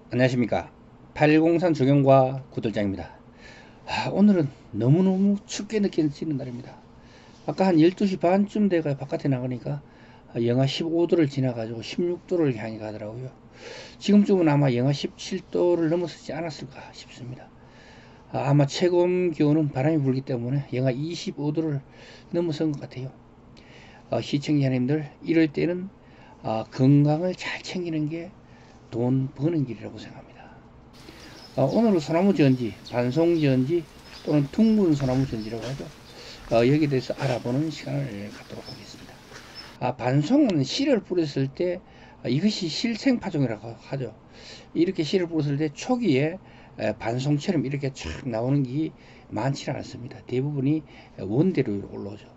안녕하십니까. 803 조경과 구들장입니다. 오늘은 너무너무 춥게 느껴지는 날입니다. 아까 한 12시 반쯤 돼가 바깥에 나가니까 영하 15도를 지나가지고 16도를 향해 가더라고요. 지금쯤은 아마 영하 17도를 넘어서지 않았을까 싶습니다. 아마 최고 기온은 바람이 불기 때문에 영하 25도를 넘어선 것 같아요. 시청자님들, 이럴 때는 건강을 잘 챙기는 게 돈 버는 길이라고 생각합니다. 오늘은 소나무 전지, 반송 전지 또는 둥근 소나무 전지라고 하죠. 여기에 대해서 알아보는 시간을 갖도록 하겠습니다. 반송은 씨를 뿌렸을 때 이것이 실생파종이라고 하죠. 이렇게 씨를 뿌렸을 때 초기에 반송처럼 이렇게 촥 나오는 게 많지 않습니다. 대부분이 원대로 올라오죠.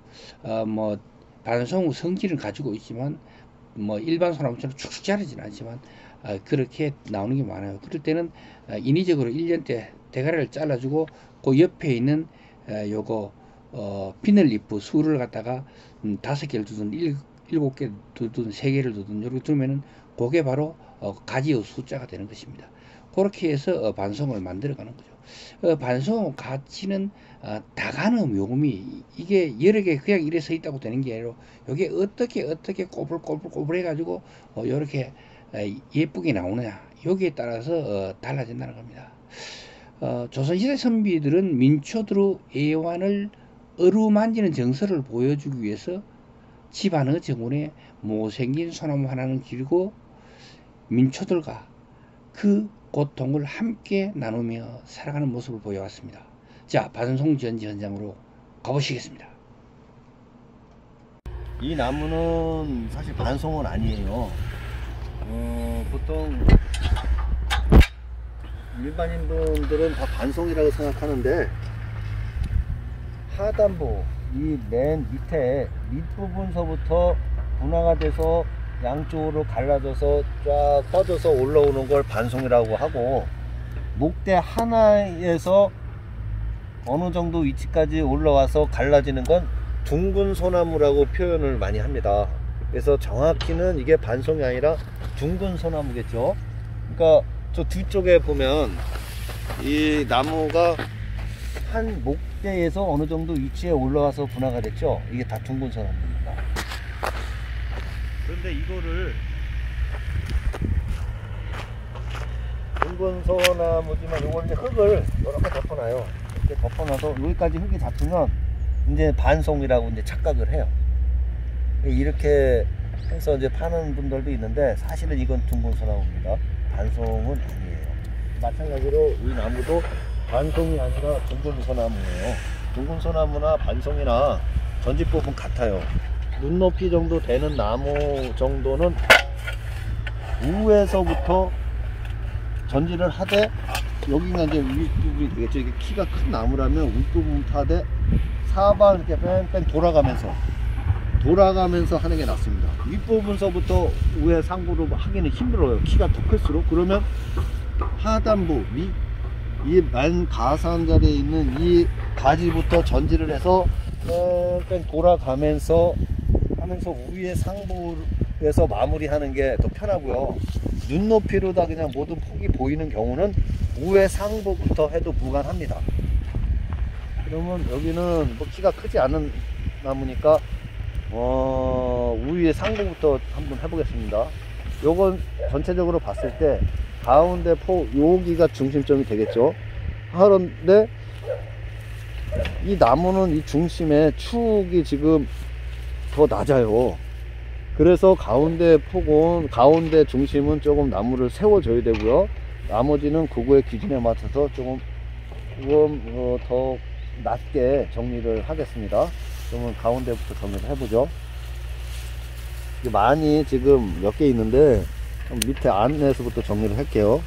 반송 성질은 가지고 있지만 일반 소나무처럼 축축 자라지는 않지만 그렇게 나오는 게 많아요. 그럴 때는 인위적으로 1년 때 대가리를 잘라주고 그 옆에 있는 요거 피널리프 수를 갖다가 5개를 두든 7개 두든 3개를 두든 이렇게 두면은 그게 바로 가지의 숫자가 되는 것입니다. 그렇게 해서 반송을 만들어 가는 거죠. 반송 가치는 다간음 요금이 이게 여러 개 그냥 이래 서 있다고 되는 게 아니라 이게 어떻게 꼬불꼬불 해가지고 이렇게 예쁘게 나오느냐 여기에 따라서 달라진다는 겁니다. 조선시대 선비들은 민초들의 애완을 어루만지는 정서를 보여주기 위해서 집안의 정원에 못생긴 소나무 하나는 기르고 민초들과 그 고통을 함께 나누며 살아가는 모습을 보여왔습니다. 자, 반송전지 현장으로 가보시겠습니다. 이 나무는 사실 반송은 아니에요. 보통 일반인 분들은 다 반송이라고 생각하는데 하단부 이 맨 밑에 밑부분서부터 분화가 돼서 양쪽으로 갈라져서 쫙 뻗어서 올라오는 걸 반송이라고 하고, 목대 하나에서 어느 정도 위치까지 올라와서 갈라지는 건 둥근 소나무라고 표현을 많이 합니다. 그래서 정확히는 이게 반송이 아니라 둥근 소나무겠죠. 그러니까 저 뒤쪽에 보면 이 나무가 한 목대에서 어느 정도 위치에 올라와서 분화가 됐죠. 이게 다 둥근 소나무입니다. 그런데 이거를 둥근 소나무지만 이걸 이제 흙을 이렇게 덮어놔요. 이렇게 덮어놔서 여기까지 흙이 잡히면 이제 반송이라고 이제 착각을 해요. 이렇게 해서 이제 파는 분들도 있는데 사실은 이건 둥근 소나무입니다. 반송은 아니에요. 마찬가지로 이 나무도 반송이 아니라 둥근 소나무예요. 둥근 소나무나 반송이나 전지법은 같아요. 눈높이 정도 되는 나무 정도는 우에서부터 전지를 하되, 여기가 이제 윗부분이 되겠죠. 이게 키가 큰 나무라면 윗부분부터 하되 사방 이렇게 뺑뺑 돌아가면서 하는 게 낫습니다. 윗부분서부터 우에 상부로 하기는 힘들어요. 키가 더 클수록. 그러면 하단부 이 만 가산 자리에 있는 이 가지부터 전지를 해서 뺑뺑 돌아가면서 하면서 위에 상부에서 마무리하는 게 더 편하고요. 눈높이로 다 그냥 모든 폭이 보이는 경우는 우에 상부부터 해도 무관합니다. 그러면 여기는 뭐 키가 크지 않은 나무니까 위에 상부부터 한번 해보겠습니다. 요건 전체적으로 봤을 때 가운데 여기가 중심점이 되겠죠. 그런데 이 나무는 이 중심에 축이 지금 더 낮아요. 그래서 가운데 중심은 조금 나무를 세워줘야 되고요. 나머지는 그거의 기준에 맞춰서 조금 더 낮게 정리를 하겠습니다. 그러면 가운데부터 정리를 해보죠. 많이 지금 몇 개 있는데 밑에 안에서부터 정리를 할게요.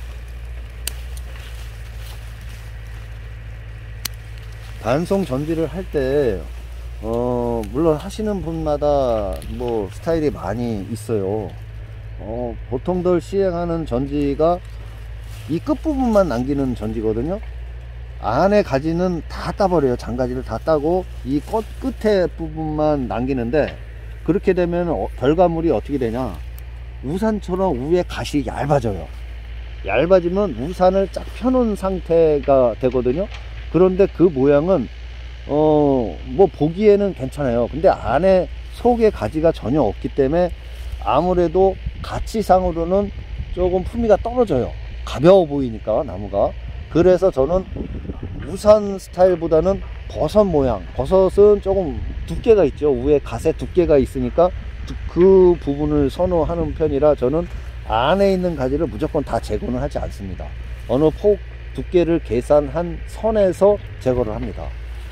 반송 전지를 할 때 물론 하시는 분마다 뭐 스타일이 많이 있어요. 보통들 시행하는 전지가 이 끝부분만 남기는 전지거든요. 안에 가지는 다 따버려요. 장가지를 다 따고 이 끝에 부분만 남기는데, 그렇게 되면 결과물이 어떻게 되냐, 우산처럼 위에 가시 얇아져요. 얇아지면 우산을 쫙 펴놓은 상태가 되거든요. 그런데 그 모양은 뭐 보기에는 괜찮아요. 근데 안에 속에 가지가 전혀 없기 때문에 아무래도 가치상으로는 조금 품위가 떨어져요. 가벼워 보이니까 나무가. 그래서 저는 우산 스타일보다는 버섯 모양, 버섯은 조금 두께가 있죠. 위에 갓에 두께가 있으니까 그 부분을 선호하는 편이라 저는 안에 있는 가지를 무조건 다 제거는 하지 않습니다. 어느 폭 두께를 계산한 선에서 제거를 합니다.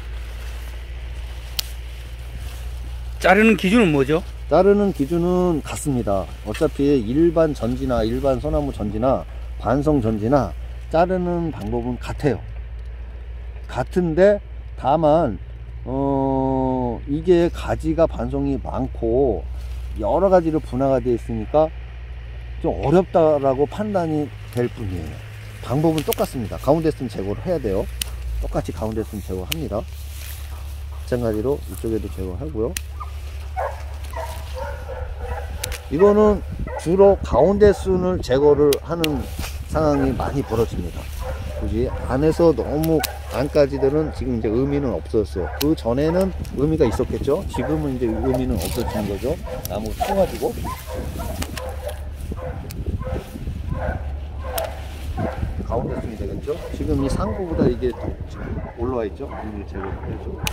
자르는 기준은 뭐죠? 자르는 기준은 같습니다. 어차피 일반 전지나 일반 소나무 전지나 반송 전지나 자르는 방법은 같아요. 같은데 다만 이게 가지가 반송이 많고 여러 가지로 분화가 되어 있으니까 좀 어렵다라고 판단이 될 뿐이에요. 방법은 똑같습니다. 가운데 쓴 제거를 해야 돼요. 똑같이 가운데 쓴 제거합니다. 마찬가지로 이쪽에도 제거하고요. 이거는 주로 가운데 순을 제거를 하는 상황이 많이 벌어집니다. 굳이 안에서 너무 안까지들은 지금 이제 의미는 없어졌어요. 그 전에는 의미가 있었겠죠. 지금은 이제 의미는 없어지는 거죠. 나무 쳐가지고. 가운데 순이 되겠죠. 지금 이 상부보다 이게 더 올라와 있죠. 이걸 제거해야죠.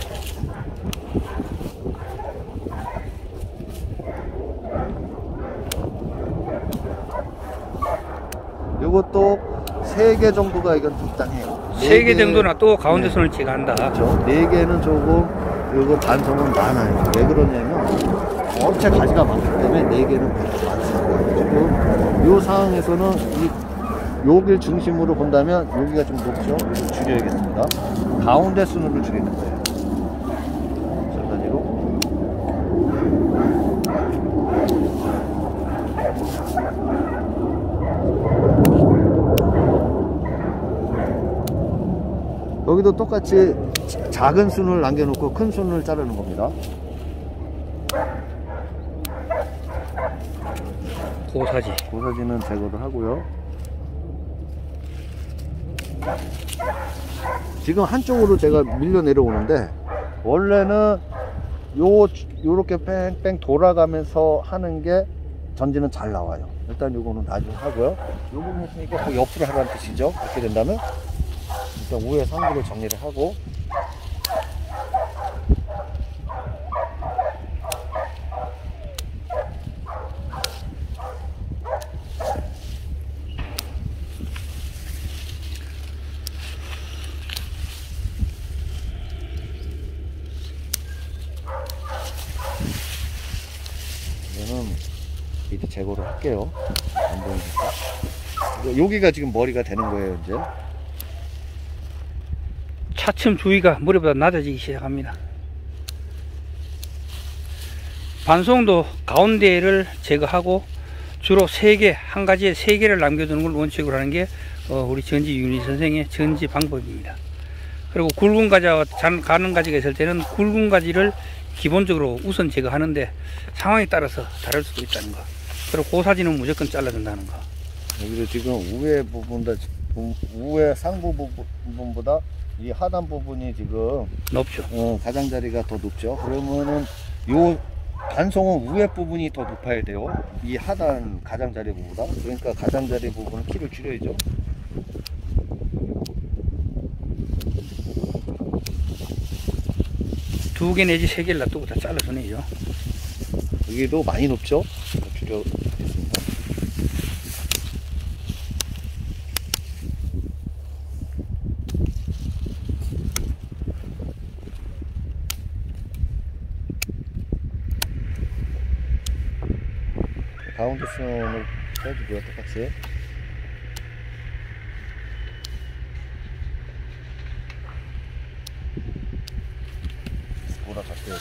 요것도 3개 정도가 이건 적당해요. 3개 정도나 또 가운데 손을 제거한다. 그렇죠. 4개는 조금 요거 반송은 많아요. 왜 그러냐면 업체 가지가 많기 때문에 4개는 많습니다. 지금 요 상황에서는 여길 중심으로 본다면 여기가 좀 높죠. 이거 줄여야겠습니다. 가운데 순으로 줄이는 거예요. 마찬가지로 여기도 똑같이 작은 순을 남겨놓고 큰 순을 자르는 겁니다. 고사지는 제거를 하고요. 지금 한쪽으로 제가 밀려 내려오는데 원래는 요렇게 뺑뺑 돌아가면서 하는 게 전지는 잘 나와요. 일단 요거는 나중에 하고요. 요거는 했으니까 그 옆으로 하라는 뜻이죠. 이렇게 된다면 일단 우회 상부를 정리를 하고 이거는 밑에 제거를 할게요. 안 보이니까. 여기가 지금 머리가 되는 거예요. 이제 차츰 주위가 머리보다 낮아지기 시작합니다. 반송도 가운데를 제거하고 주로 3개, 한 가지에 3개를 남겨두는 걸 원칙으로 하는 게 우리 전지 윤희 선생의 전지 방법입니다. 그리고 굵은 가지와 가는 가지가 있을 때는 굵은 가지를 기본적으로 우선 제거하는데 상황에 따라서 다를 수도 있다는 거. 그리고 고사지는 무조건 잘라준다는 거. 여기도 지금 우회 상부 부분보다 이 하단 부분이 지금 높죠. 가장자리가 더 높죠. 그러면은 요 반송은 위에 부분이 더 높아야 돼요. 이 하단 가장자리 부분보다. 그러니까 가장자리 부분은 키를 줄여야죠. 두 개 내지 3개를 놔두고 다 잘라주네요. 여기도 많이 높죠. 줄여보겠습니다. 가운데 선을 빼주고요. 똑같이. 돌아갈게요.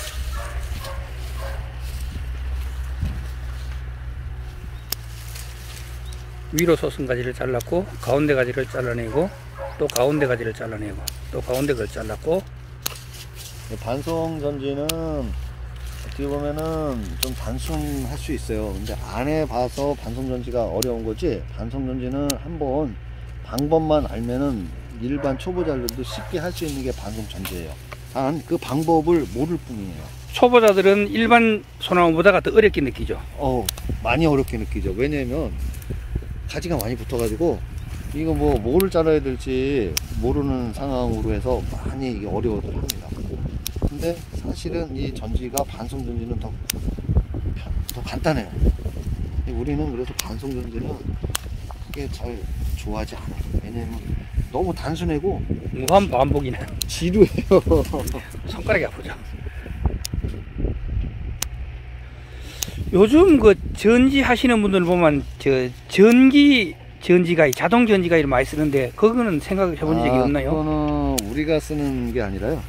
위로 솟은 가지를 잘랐고 가운데 가지를 잘라내고 또 가운데 가지를 잘라내고 또 가운데 걸 잘랐고 반송 전지는 어떻게 보면은 좀 단순할 수 있어요. 근데 안 해봐서 반송전지가 어려운 거지, 반송전지는 한번 방법만 알면은 일반 초보자들도 쉽게 할 수 있는 게 반송전지예요. 단 그 방법을 모를 뿐이에요. 초보자들은 일반 소나무보다가 더 어렵게 느끼죠. 많이 어렵게 느끼죠. 왜냐면 가지가 많이 붙어가지고 이거 뭐 뭐를 잘라야 될지 모르는 상황으로 해서 많이 이게 어려워들 합니다. 근데 사실은 이 전지가 반송 전지는 더 간단해요. 우리는 그래서 반송 전지는 그게 잘 좋아하지 않아요. 왜냐면 너무 단순하고 무한 반복이네. 지루해요. 손가락이 아프죠. 요즘 그 전지 하시는 분들 보면 전지가위, 자동 전지가위를 많이 쓰는데 그거는 생각해 본 적이 없나요? 그거는 우리가 쓰는 게 아니라요.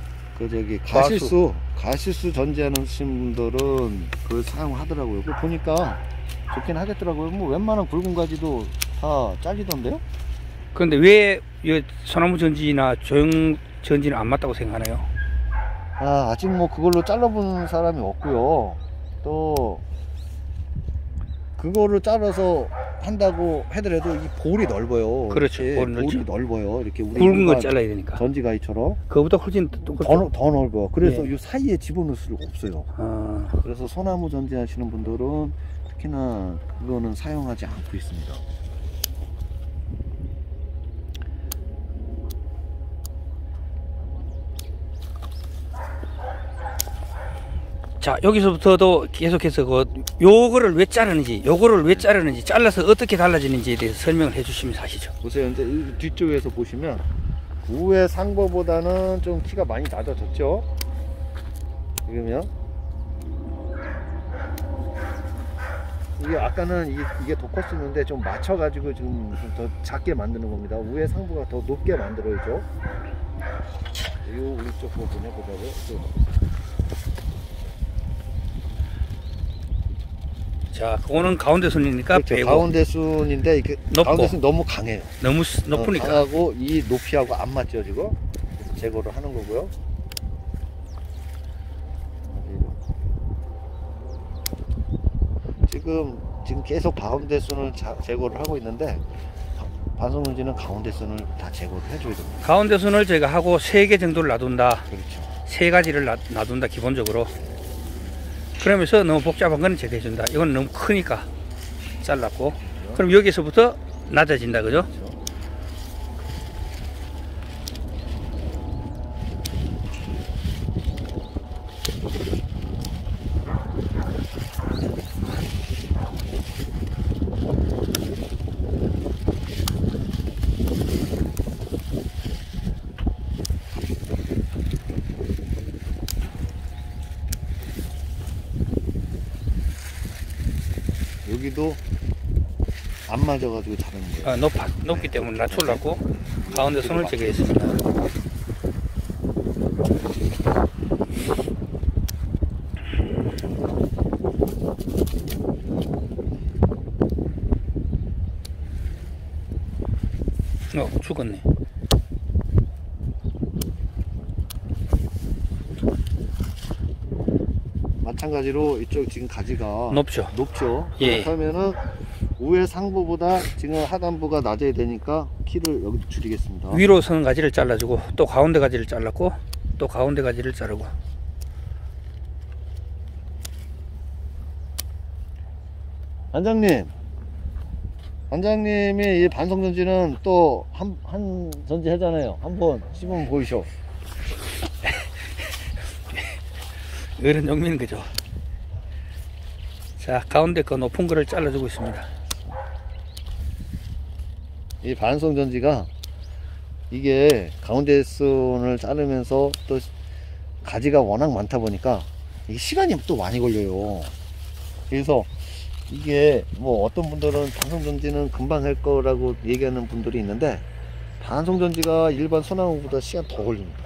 가실수 전지하는 분들은 그걸 사용하더라고요. 그거 보니까 좋긴 하겠더라고요. 뭐 웬만한 굵은 가지도 다 잘리던데요? 그런데 왜 소나무 전지나 조형 전지는 안 맞다고 생각하나요? 아직 뭐 그걸로 잘라본 사람이 없고요. 또 그거를 잘라서 한다고 하더라도 이 볼이 넓어요. 그렇죠. 볼이 넓어요. 이렇게 우리 굵은 걸 잘라야 되니까. 전지가위처럼 그거보다 훨씬 더 넓어. 그래서 예. 이 사이에 집어넣을 수가 없어요. 그래서 소나무 전지 하시는 분들은 특히나 그거는 사용하지 않고 있습니다. 자, 여기서부터도 계속해서 요거를 왜 자르는지, 요거를 왜 자르는지, 잘라서 어떻게 달라지는지에 대해서 설명을 해주시면 하시죠. 보세요. 이제 이 뒤쪽에서 보시면 우회 상보보다는 좀 키가 많이 낮아졌죠. 지금요. 이게 아까는 이게 더 컸었는데 좀 맞춰가지고 좀 더 작게 만드는 겁니다. 우회 상부가 더 높게 만들어야죠. 요 우리 쪽 부분에 보자고요. 자, 그거는 가운데 순이니까 그렇죠. 빼고. 가운데 순인데 이게 가운데 순 너무 강해요. 너무 높으니까. 강하고 이 높이하고 안 맞죠 지금. 제거를 하는 거고요. 지금 계속 가운데 순을 제거를 하고 있는데 반송전지는 가운데 순을 다 제거를 해줘야 됩니다. 가운데 순을 제가 하고 3개 정도를 놔둔다. 그렇죠. 3가지를 놔둔다 기본적으로. 그러면서 너무 복잡한 건 제거해준다. 이건 너무 크니까 잘랐고. 그럼 여기서부터 낮아진다, 그죠? 여기도 안 맞아가지고 자르는 거예요. 높기 때문에 낮추려고 가운데 손을 제거했습니다. 죽었네. 마찬가지로 이쪽 지금 가지가 높죠. 예. 그렇다면은 우회 상부보다 지금 하단부가 낮아야 되니까 키를 여기도 줄이겠습니다. 위로 서는 가지를 잘라주고 또 가운데 가지를 잘랐고 또 가운데 가지를 자르고. 반장님이 이 반송전지는 또 한 전지 하잖아요. 한번 시범 보이쇼. 어른 용민 그죠. 자, 가운데 그 높은 거를 잘라주고 있습니다. 이 반송전지가 이게 가운데 순을 자르면서 또 가지가 워낙 많다 보니까 이게 시간이 또 많이 걸려요. 그래서 이게 뭐 어떤 분들은 반송전지는 금방 할 거라고 얘기하는 분들이 있는데 반송전지가 일반 소나무보다 시간 더 걸립니다.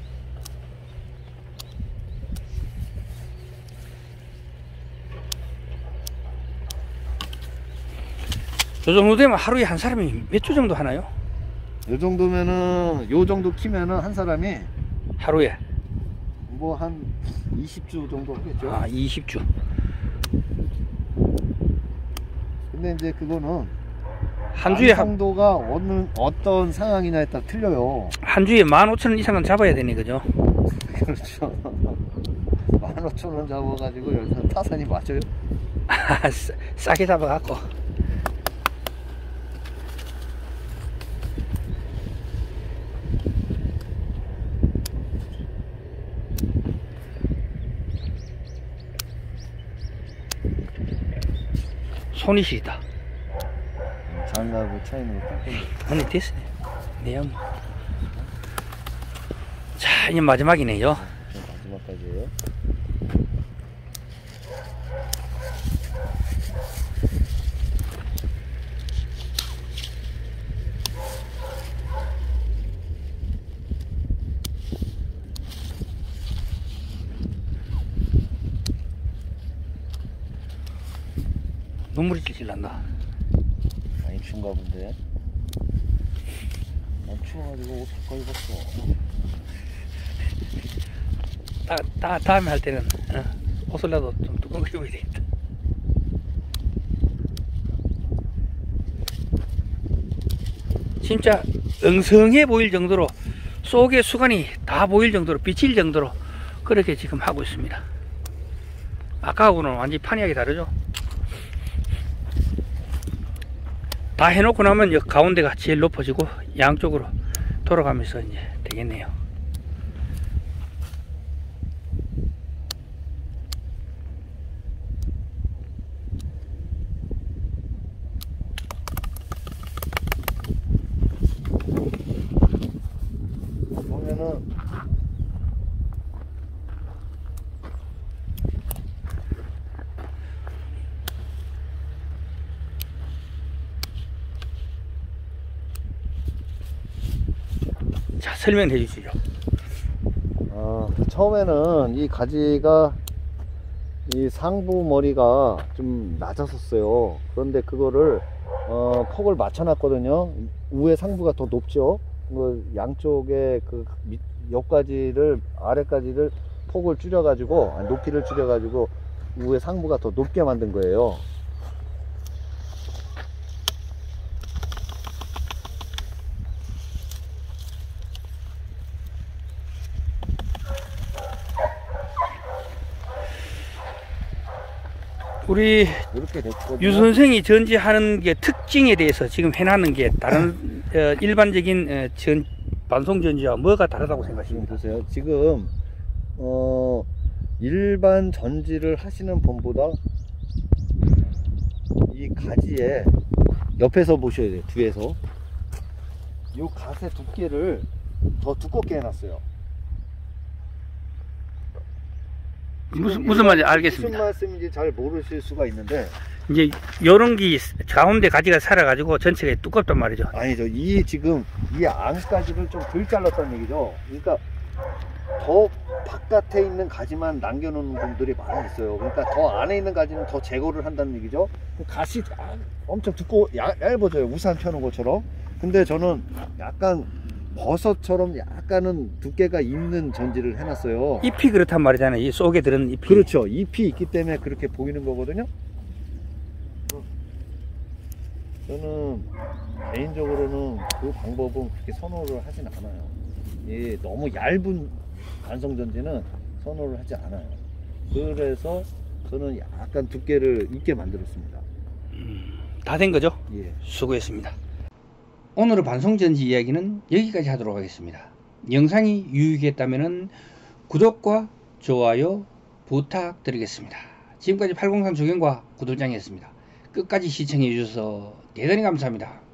요 정도 되면 하루에 한 사람이 몇 주 정도 하나요? 요 정도면은 요 정도 키면은 한 사람이 하루에 뭐 한 20주 정도 하겠죠. 아, 20주. 근데 이제 그거는 한 주에 완성도가 어떤 상황이냐에 따라 틀려요. 한 주에 15,000원 이상은 잡아야 되네, 그죠? 그렇죠. 15,000원 잡아가지고 여기서 타산이 맞아요. 싸게 잡아갖고. 손이 시리다. 장갑을 차이는 아니, 됐어요. 네요. 자, 이제 마지막이네요. 마지막까지예요. 눈물이 찔찔 난다. 많이 추운가 본데. 난 추워가지고 옷 바꿔 입었어. 다음에 할 때는 옷을라도 좀 두껍게 입어야 되겠다. 진짜 엉성해 보일 정도로 속의 수간이 다 보일 정도로 비칠 정도로 그렇게 지금 하고 있습니다. 아까하고는 완전히 판이하게 다르죠. 다 해놓고 나면 여기 가운데가 제일 높아지고 양쪽으로 돌아가면서 이제 되겠네요. 보면은 자, 설명해 주시죠. 처음에는 이 가지가 이 상부 머리가 좀 낮았었어요. 그런데 그거를 폭을 맞춰놨거든요. 우에 상부가 더 높죠. 양쪽에 그 옆가지를 아래가지를 폭을 줄여가지고 높이를 줄여가지고 우에 상부가 더 높게 만든 거예요. 우리 이렇게 됐거든요. 유 선생이 전지하는 게 특징에 대해서 지금 해놨는 게 다른 일반적인 반송 전지와 뭐가 다르다고 지금 생각하십니까? 보세요. 지금 일반 전지를 하시는 분보다 이 가지에 옆에서 보셔야 돼요. 뒤에서 이 갓의 두께를 더 두껍게 해놨어요. 무슨 말인지 알겠습니다. 무슨 말씀인지 잘 모르실 수가 있는데 이제 요런 게 가운데 가지가 살아가지고 전체가 두껍단 말이죠. 아니죠. 이 지금 이 안가지를 좀 덜 잘랐다는 얘기죠. 그러니까 더 바깥에 있는 가지만 남겨놓는 분들이 많이 있어요. 그러니까 더 안에 있는 가지는 더 제거를 한다는 얘기죠. 갓이 엄청 두꺼워 얇아져요. 우산 펴는 것처럼. 근데 저는 약간 버섯처럼 약간은 두께가 있는 전지를 해놨어요. 잎이 그렇단 말이잖아요. 이 속에 들은 잎이. 그렇죠. 잎이 있기 때문에 그렇게 보이는 거거든요. 저는 개인적으로는 그 방법은 그렇게 선호를 하진 않아요. 예, 너무 얇은 반성전지는 선호를 하지 않아요. 그래서 저는 약간 두께를 있게 만들었습니다. 다 된 거죠? 예. 수고했습니다. 오늘의 반송전지 이야기는 여기까지 하도록 하겠습니다. 영상이 유익했다면 구독과 좋아요 부탁드리겠습니다. 지금까지 803 조경과 구돌장이었습니다. 끝까지 시청해 주셔서 대단히 감사합니다.